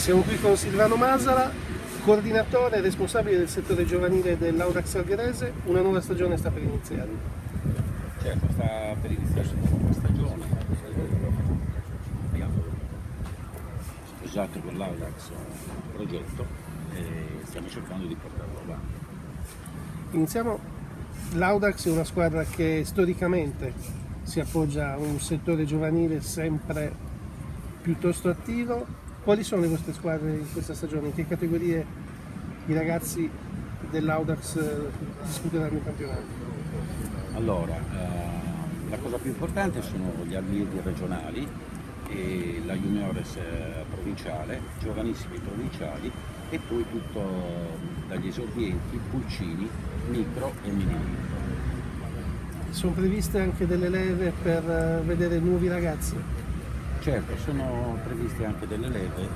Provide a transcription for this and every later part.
Siamo qui con Silvano Masala, coordinatore e responsabile del settore giovanile dell'Audax Algherese. Una nuova stagione sta per iniziare. Certo, sta per iniziare una nuova stagione. Abbiamo sposato con l'Audax un progetto e stiamo cercando di portarlo avanti. Iniziamo. L'Audax è una squadra che storicamente si appoggia a un settore giovanile sempre piuttosto attivo. Quali sono le vostre squadre in questa stagione? In che categorie i ragazzi dell'Audax disputeranno il campionato? Allora, la cosa più importante sono gli allievi regionali, e la juniores provinciale, giovanissimi provinciali e poi tutto dagli esordienti, pulcini, micro e mini micro. Sono previste anche delle leve per vedere nuovi ragazzi? Certo, sono previste anche delle leve,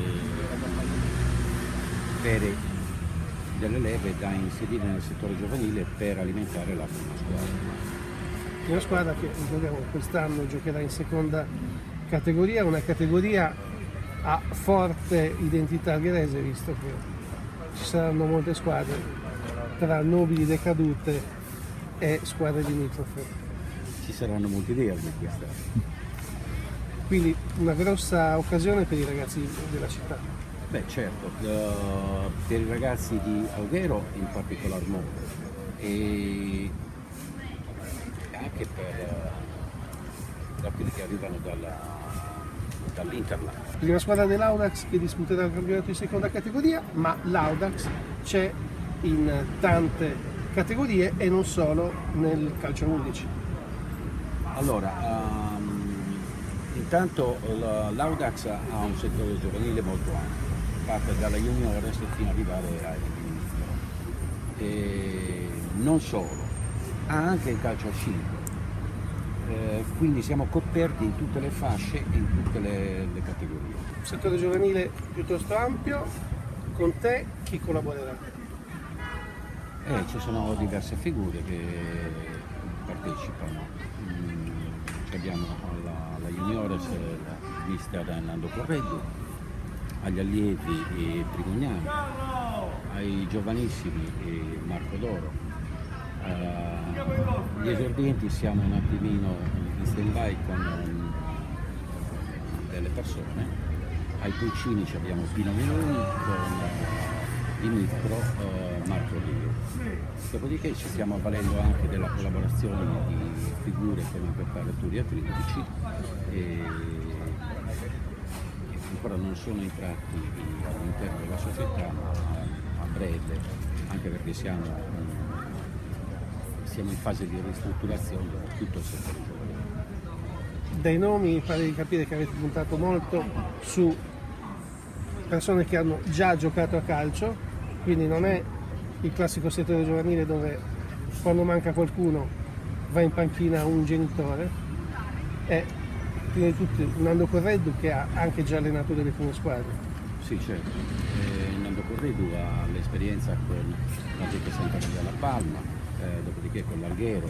delle leve da inserire nel settore giovanile per alimentare la prima squadra. Una squadra che quest'anno giocherà in seconda categoria, una categoria a forte identità algherese, visto che ci saranno molte squadre tra nobili decadute e squadre limitrofe. Ci saranno molti derby quest'anno. Quindi una grossa occasione per i ragazzi della città. Beh certo, per i ragazzi di Alghero in particolar modo e anche per quelli che arrivano dall'Interland. Prima squadra dell'Audax che disputerà il campionato di seconda categoria, ma l'Audax c'è in tante categorie e non solo nel calcio 11. Allora, intanto l'Audax ha un settore giovanile molto ampio, parte dalla juniores fino ad arrivare ai mini. E non solo, ha anche il calcio a 5, quindi siamo coperti in tutte le fasce e in tutte le categorie. Un settore giovanile piuttosto ampio, con te chi collaborerà? Ci sono diverse figure che partecipano. Abbiamo alla juniores la mister Nando Correggio, agli allievi Trigognani, ai giovanissimi Marco Doro. Gli esordienti siamo un attimino in stand-by con delle persone, ai pulcini abbiamo Pino Meloni, con i micro Marco Rio. Dopodiché ci stiamo avvalendo anche della collaborazione di figure come preparatori atletici e ancora non sono entrati all'interno della società, ma a breve, anche perché siamo in fase di ristrutturazione di tutto il settore giovanile. Dai nomi mi pare di capire che avete puntato molto su persone che hanno già giocato a calcio, quindi non è il classico settore giovanile dove quando manca qualcuno va in panchina un genitore. È prima di tutto Nando Correddu che ha anche già allenato delle prime squadre. Sì, certo. Nando Correddu ha l'esperienza con la Gete Santa Maria La Palma, dopodiché con l'Alghero,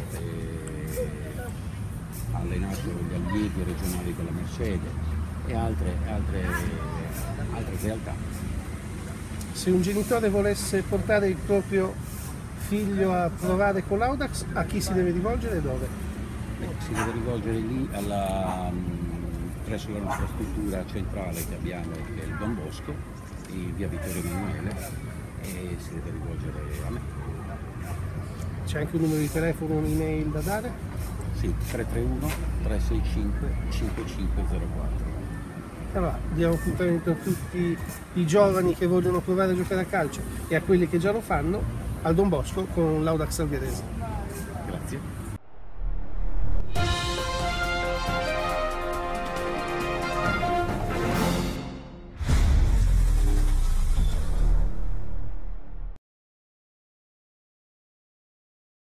ha allenato gli allievi regionali con la Mercedes e altre realtà. Se un genitore volesse portare il proprio figlio a provare con l'Audax, a chi si deve rivolgere e dove? Si deve rivolgere lì presso la nostra struttura centrale che abbiamo, che è il Don Bosco, in via Vittorio Emanuele, e si deve rivolgere a me. C'è anche un numero di telefono, un'email da dare? Sì, 331 365 5504. Allora, diamo appuntamento a tutti i giovani che vogliono provare a giocare a calcio e a quelli che già lo fanno al Don Bosco con l'Audax Algherese.